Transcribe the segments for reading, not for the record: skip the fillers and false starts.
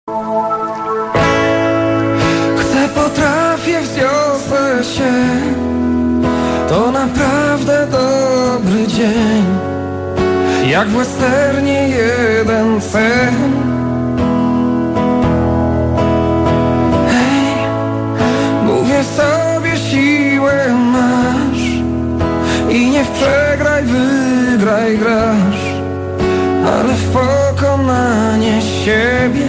Gdy potrafię wzniosę się, to naprawdę dobry dzień. Jak w westernie jeden sen. Hej, mówię sobie, siłę masz i nie w przegraj, wygraj grasz, ale w pokonanie siebie.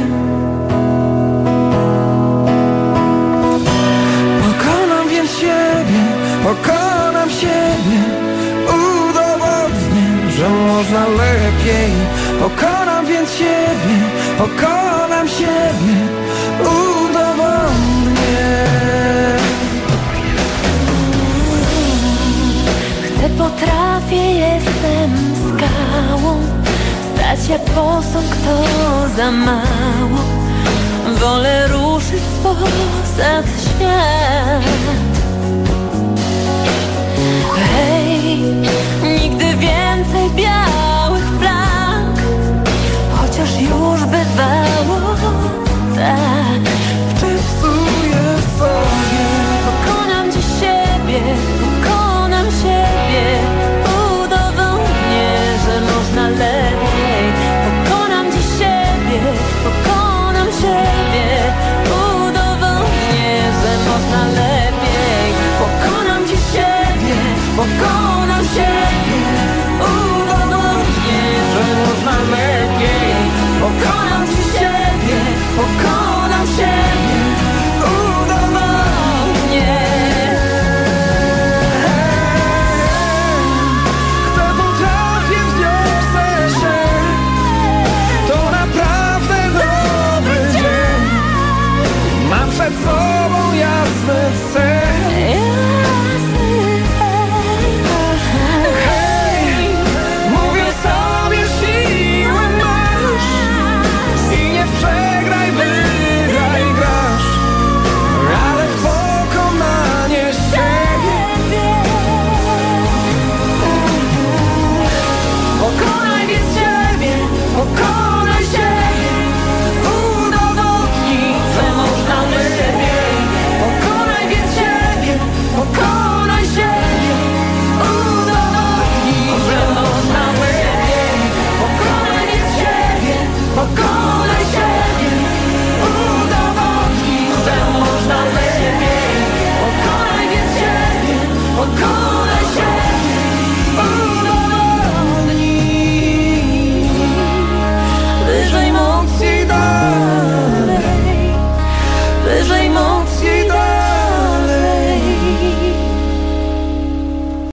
Pokonam więc siebie, pokonam siebie, udowodnię, że można lepiej. Pokonam więc siebie, pokonam siebie, udowodnię. Chcę, potrafię, jestem skałą, stać jak posąg to za mało. Wolę ruszyć spoza świat. Hej,